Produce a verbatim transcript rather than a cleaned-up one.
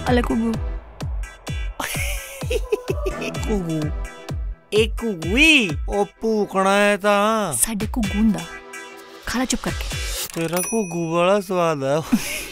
ਅਲੇ ਘੁੱਗੂ ਘੁੱਗੂ ਇਹ ਘੁੱਗੂ ਹੀ ਉਹ ਭੂਕਣਾ ਹੈ ਤਾਂ ਸਾਡੇ ਘੁੱਗੂ ਹੁੰਦਾ। ਖਾਲਾ ਚੁੱਪ ਕਰਕੇ। ਤੇਰਾ ਘੁੱਗੂ ਵਾਲਾ ਸਵਾਦ ਹੈ।